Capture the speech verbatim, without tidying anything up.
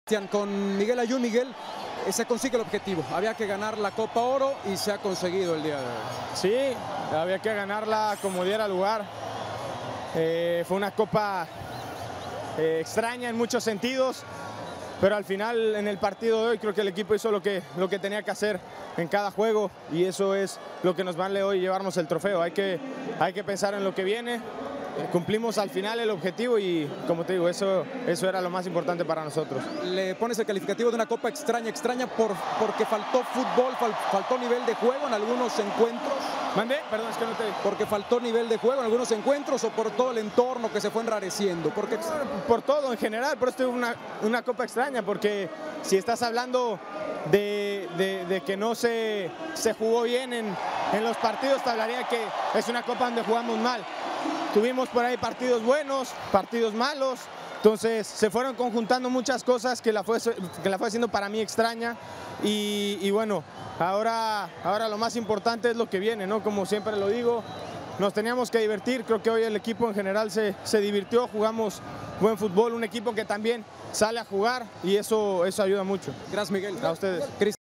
Con Miguel Ayun, Miguel, eh, se consigue el objetivo. Había que ganar la Copa Oro y se ha conseguido el día de hoy. Sí, había que ganarla como diera lugar. Eh, fue una copa eh, extraña en muchos sentidos, pero al final en el partido de hoy creo que el equipo hizo lo que, lo que tenía que hacer en cada juego y eso es lo que nos vale hoy llevarnos el trofeo. Hay que, hay que pensar en lo que viene. Cumplimos al final el objetivo y, como te digo, eso, eso era lo más importante para nosotros. Le pones el calificativo de una copa extraña, extraña por, porque faltó fútbol, fal, faltó nivel de juego en algunos encuentros. ¿Mandé? Perdón, es que no te... ¿Porque faltó nivel de juego en algunos encuentros o por todo el entorno que se fue enrareciendo? Porque... Por todo en general, por esto es una, una copa extraña, porque si estás hablando de, de, de que no se, se jugó bien en, en los partidos, te hablaría que es una copa donde jugamos mal. Tuvimos por ahí partidos buenos, partidos malos, entonces se fueron conjuntando muchas cosas que la fue, que la fue haciendo para mí extraña y, y bueno, ahora, ahora lo más importante es lo que viene, ¿no? Como siempre lo digo, nos teníamos que divertir, creo que hoy el equipo en general se, se divirtió, jugamos buen fútbol, un equipo que también sale a jugar y eso, eso ayuda mucho. Gracias, Miguel. A ustedes.